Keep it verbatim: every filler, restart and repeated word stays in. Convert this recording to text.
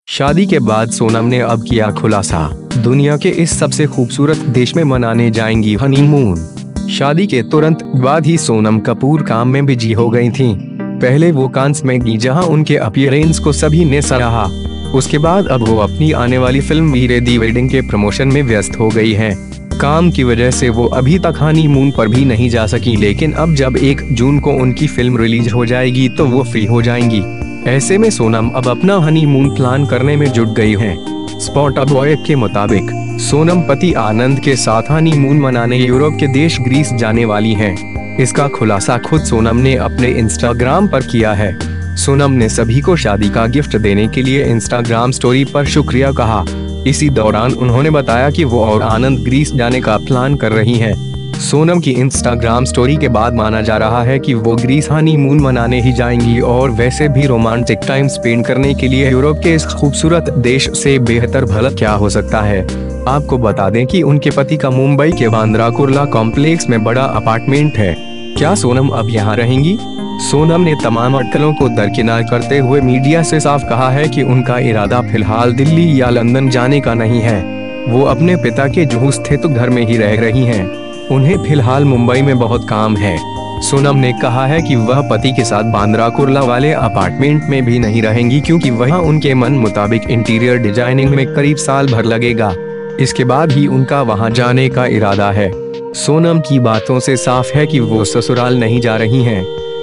शादी के बाद सोनम ने अब किया खुलासा, दुनिया के इस सबसे खूबसूरत देश में मनाने जाएंगी हनीमून। शादी के तुरंत बाद ही सोनम कपूर काम में बिजी हो गई थीं। पहले वो कांस में गई जहां उनके अपीयरेंस को सभी ने सराहा। उसके बाद अब वो अपनी आने वाली फिल्म वीरे दी वेडिंग के प्रमोशन में व्यस्त हो गई हैं। काम की वजह से वो अभी तक हनीमून पर भी नहीं जा सकी, लेकिन अब जब एक जून को उनकी फिल्म रिलीज हो जाएगी तो वो फ्री हो जाएंगी। ऐसे में सोनम अब अपना हनीमून प्लान करने में जुट गई हैं। स्पॉटबॉय के मुताबिक सोनम पति आनंद के साथ हनीमून मनाने यूरोप के देश ग्रीस जाने वाली हैं। इसका खुलासा खुद सोनम ने अपने इंस्टाग्राम पर किया है। सोनम ने सभी को शादी का गिफ्ट देने के लिए इंस्टाग्राम स्टोरी पर शुक्रिया कहा। इसी दौरान उन्होंने बताया कि वो और आनंद ग्रीस जाने का प्लान कर रही हैं। सोनम की इंस्टाग्राम स्टोरी के बाद माना जा रहा है कि वो ग्रीस हनीमून मनाने ही जाएंगी, और वैसे भी रोमांटिक टाइम स्पेंड करने के लिए यूरोप के इस खूबसूरत देश से बेहतर भला क्या हो सकता है। आपको बता दें कि उनके पति का मुंबई के बांद्रा कुर्ला कॉम्प्लेक्स में बड़ा अपार्टमेंट है। क्या सोनम अब यहाँ रहेंगी? सोनम ने तमाम अटकलों को दरकिनार करते हुए मीडिया से साफ कहा है कि उनका इरादा फिलहाल दिल्ली या लंदन जाने का नहीं है। वो अपने पिता के जुहू स्थित घर में ही रह रही हैं। उन्हें फिलहाल मुंबई में बहुत काम है। सोनम ने कहा है कि वह पति के साथ बांद्रा कुर्ला वाले अपार्टमेंट में भी नहीं रहेंगी, क्योंकि वहां उनके मन मुताबिक इंटीरियर डिजाइनिंग में करीब साल भर लगेगा। इसके बाद ही उनका वहां जाने का इरादा है। सोनम की बातों से साफ है कि वो ससुराल नहीं जा रही हैं।